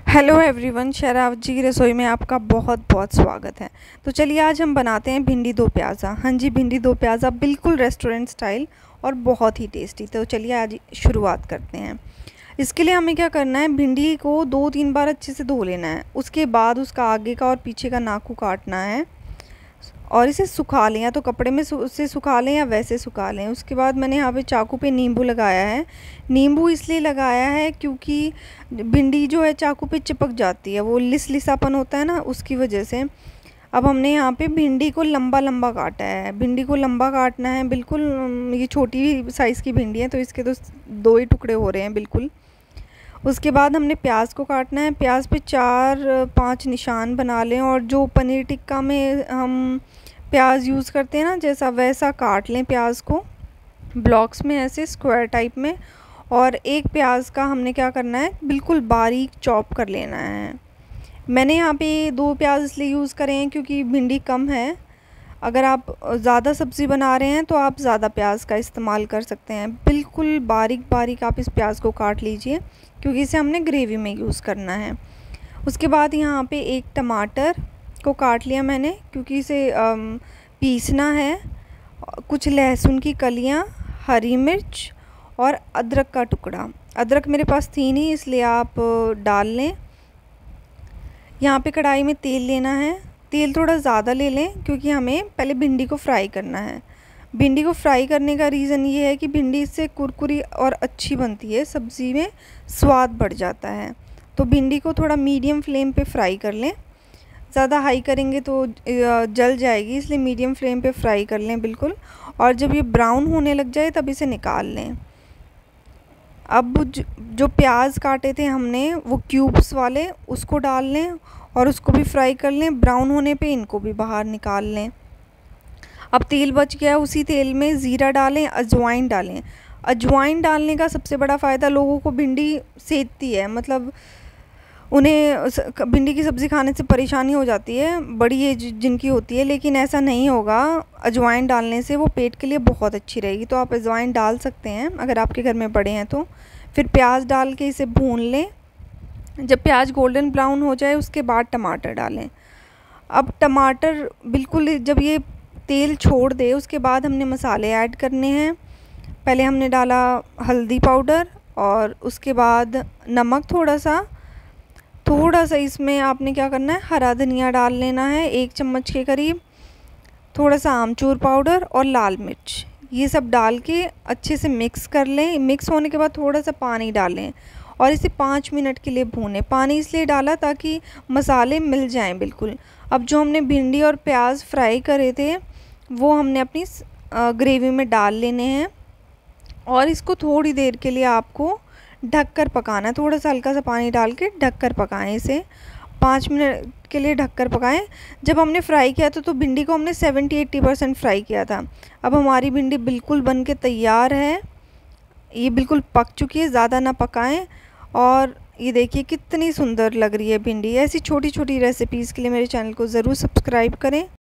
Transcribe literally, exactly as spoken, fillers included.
Hello everyone, Sherawat जी की रसोई में आपका बहुत बहुत स्वागत है। तो चलिए आज हम बनाते हैं भिंडी दो प्याज़ा। हाँ जी, भिंडी दो प्याज़ा बिल्कुल रेस्टोरेंट स्टाइल और बहुत ही टेस्टी। तो चलिए आज शुरुआत करते हैं। इसके लिए हमें क्या करना है, भिंडी को दो तीन बार अच्छे से धो लेना है। उसके बाद उसका आगे का और पीछे का नाकू काटना है और इसे सुखा लें, या तो कपड़े में उसे सुखा लें या वैसे सुखा लें। उसके बाद मैंने यहाँ पे चाकू पे नींबू लगाया है। नींबू इसलिए लगाया है क्योंकि भिंडी जो है चाकू पे चिपक जाती है, वो लिस लिसापन होता है ना, उसकी वजह से। अब हमने यहाँ पे भिंडी को लंबा लंबा काटा है। भिंडी को लंबा काटना है बिल्कुल। ये छोटी साइज़ की भिंडी है तो इसके तो दो ही टुकड़े हो रहे हैं बिल्कुल। उसके बाद हमने प्याज को काटना है। प्याज पे चार पांच निशान बना लें और जो पनीर टिक्का में हम प्याज यूज़ करते हैं ना, जैसा वैसा काट लें प्याज को ब्लॉक्स में, ऐसे स्क्वायर टाइप में। और एक प्याज का हमने क्या करना है, बिल्कुल बारीक चॉप कर लेना है। मैंने यहाँ पे दो प्याज इसलिए यूज़ करे हैं क्योंकि भिंडी कम है। अगर आप ज़्यादा सब्ज़ी बना रहे हैं तो आप ज़्यादा प्याज का इस्तेमाल कर सकते हैं। बिल्कुल बारीक बारीक आप इस प्याज को काट लीजिए क्योंकि इसे हमने ग्रेवी में यूज़ करना है। उसके बाद यहाँ पे एक टमाटर को काट लिया मैंने क्योंकि इसे पीसना है। कुछ लहसुन की कलियाँ, हरी मिर्च और अदरक का टुकड़ा। अदरक मेरे पास थी नहीं इसलिए आप डाल लें। यहाँ पे कढ़ाई में तेल लेना है। तेल थोड़ा ज़्यादा ले लें क्योंकि हमें पहले भिंडी को फ्राई करना है। भिंडी को फ्राई करने का रीज़न ये है कि भिंडी इससे कुरकुरी और अच्छी बनती है, सब्ज़ी में स्वाद बढ़ जाता है। तो भिंडी को थोड़ा मीडियम फ्लेम पे फ्राई कर लें। ज़्यादा हाई करेंगे तो जल जाएगी, इसलिए मीडियम फ्लेम पे फ्राई कर लें बिल्कुल। और जब ये ब्राउन होने लग जाए तब इसे निकाल लें। अब जो प्याज काटे थे हमने वो क्यूब्स वाले, उसको डाल लें और उसको भी फ्राई कर लें। ब्राउन होने पे इनको भी बाहर निकाल लें। अब तेल बच गया, उसी तेल में ज़ीरा डालें, अजवाइन डालें। अजवाइन डालने का सबसे बड़ा फ़ायदा, लोगों को भिंडी सेकती है, मतलब उन्हें भिंडी की सब्ज़ी खाने से परेशानी हो जाती है, बड़ी एज जिनकी होती है, लेकिन ऐसा नहीं होगा। अजवाइन डालने से वो पेट के लिए बहुत अच्छी रहेगी। तो आप अजवाइन डाल सकते हैं अगर आपके घर में बड़े हैं तो। फिर प्याज डाल के इसे भून लें। जब प्याज गोल्डन ब्राउन हो जाए उसके बाद टमाटर डालें। अब टमाटर बिल्कुल जब ये तेल छोड़ दे उसके बाद हमने मसाले ऐड करने हैं। पहले हमने डाला हल्दी पाउडर और उसके बाद नमक थोड़ा सा थोड़ा सा इसमें आपने क्या करना है, हरा धनिया डाल लेना है एक चम्मच के करीब। थोड़ा सा आमचूर पाउडर और लाल मिर्च, ये सब डाल के अच्छे से मिक्स कर लें। मिक्स होने के बाद थोड़ा सा पानी डालें और इसे पाँच मिनट के लिए भूनें। पानी इसलिए डाला ताकि मसाले मिल जाएं बिल्कुल। अब जो हमने भिंडी और प्याज फ्राई करे थे वो हमने अपनी ग्रेवी में डाल लेने हैं और इसको थोड़ी देर के लिए आपको ढक कर पकाना है। थोड़ा सा हल्का सा पानी डाल के ढक कर पकाएं। इसे पाँच मिनट के लिए ढक कर पकाएं। जब हमने फ्राई किया था तो भिंडी को हमने सेवेंटी एट्टी परसेंट फ्राई किया था। अब हमारी भिंडी बिल्कुल बन के तैयार है, ये बिल्कुल पक चुकी है। ज़्यादा ना पकाएं। और ये देखिए कितनी सुंदर लग रही है भिंडी। ऐसी छोटी छोटी रेसिपीज़ के लिए मेरे चैनल को ज़रूर सब्सक्राइब करें।